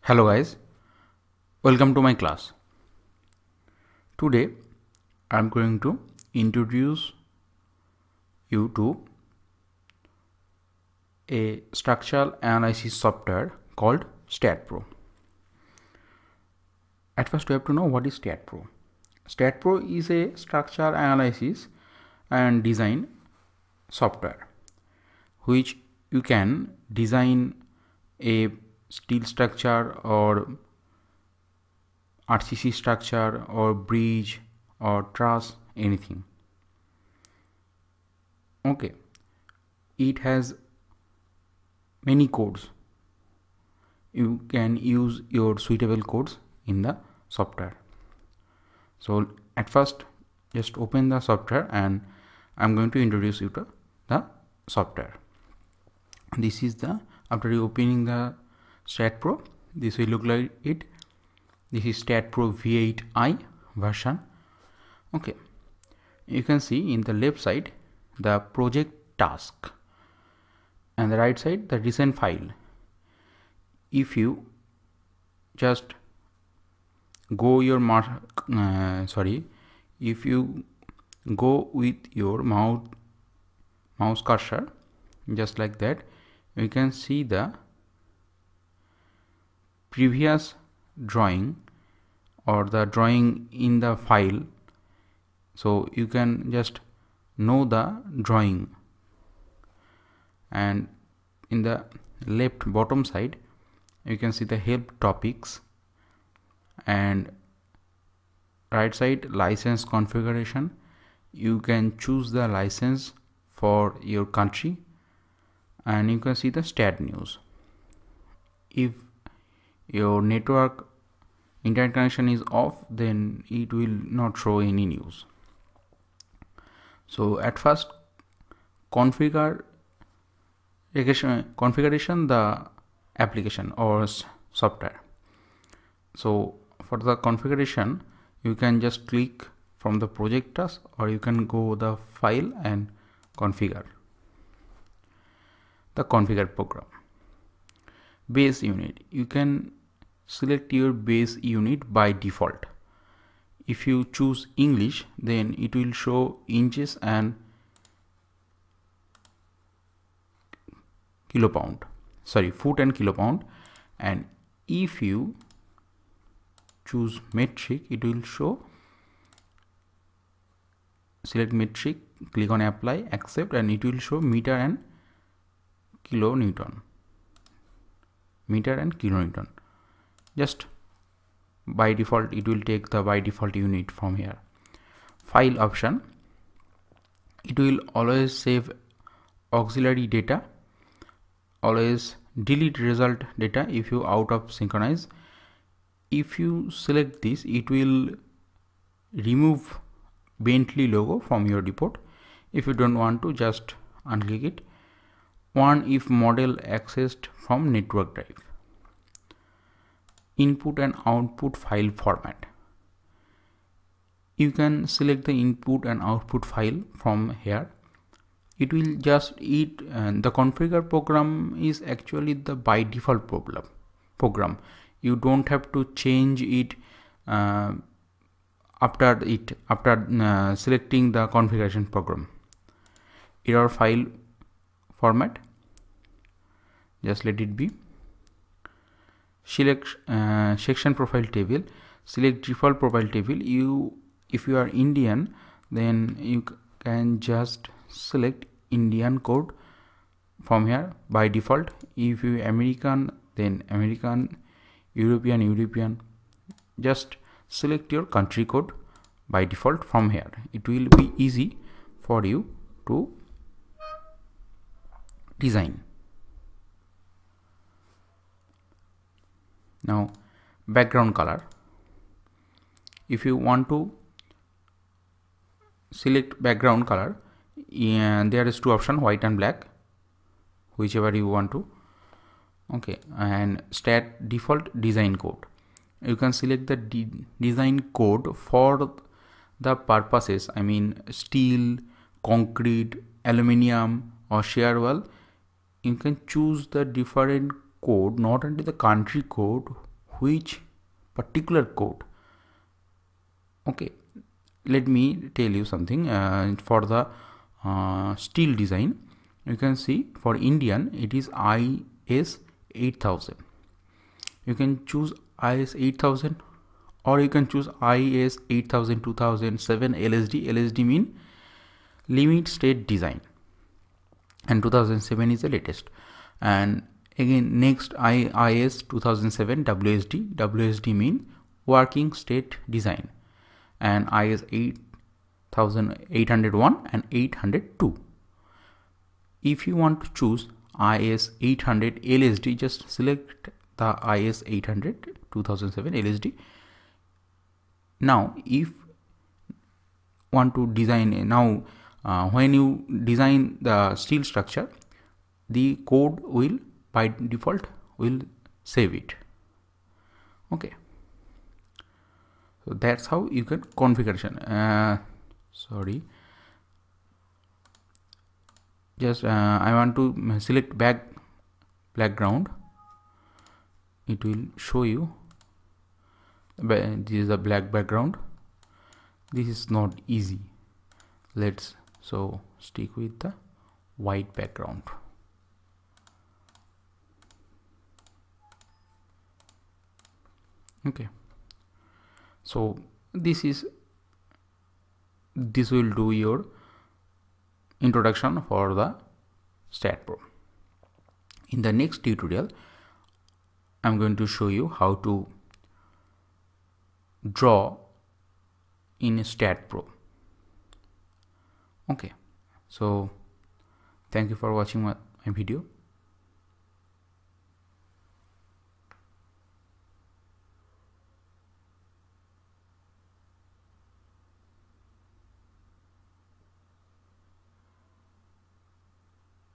Hello guys, welcome to my class. Today I am going to introduce you to a structural analysis software called StatPro. At first we have to know what is StatPro. StatPro is a structural analysis and design software which you can design a steel structure or RCC structure or bridge or truss, anything. Okay, it has many codes. You can use your suitable codes in the software. So at first just open the software and I'm going to introduce you to the software. This is the, after you opening the StatPro, this will look like it. This is StatPro V8i version. Okay, you can see in the left side the project task and the right side the recent file. If you just go your if you go with your mouse cursor just like that, you can see the previous drawing or the drawing in the file. So you can just know the drawing, and in the left bottom side you can see the help topics, and right side license configuration. You can choose the license for your country, and you can see the stat news. If your network internet connection is off, then it will not show any news. So at first configuration the application or software. So for the configuration you can just click from the project task, or you can go the file and configure. The configure program. Base unit, you can select your base unit by default. If you choose English, then it will show inches and foot and kilopound, and if you choose metric, it will show, select metric, click on apply, accept, and it will show meter and kilonewton. Just by default it will take the by default unit from here. File option, it will always save auxiliary data, always delete result data if you out of synchronize. If you select this, it will remove Bentley logo from your report. If you don't want to, just unclick it. One if model accessed from network drive. Input and output file format. You can select the input and output file from here. It will just the configure program is actually the by default program. You don't have to change it after selecting the configuration program. Error file format, just let it be. Select section profile table, select default profile table. If you are Indian, then you can just select Indian code from here by default. If you American, then American, European, just select your country code by default from here. It will be easy for you to design. Now background color, if you want to select background color, there is two options, white and black, whichever you want to. Okay, and stat default design code, you can select the design code for the purposes, I mean steel, concrete, aluminium or shear wall. You can choose the different code, not only the country code which particular code. Okay, let me tell you something. For the steel design, you can see for Indian it is IS 8000. You can choose IS 8000, or you can choose IS 8000 2007 LSD. LSD mean limit state design, and 2007 is the latest. And again, next IS 2007 WSD. WSD mean working state design, and IS 8801 and 802. If you want to choose IS 800 LSD, just select the IS 800 2007 LSD. Now if want to design, now when you design the steel structure, the code will by default will save it. Okay, so that's how you can configuration. Sorry, just I want to select background. It will show you this is a black background. This is not easy. Let's so stick with the white background. Okay, so this will do your introduction for the StatPro. In the next tutorial, I'm going to show you how to draw in StatPro. Okay, so thank you for watching my video.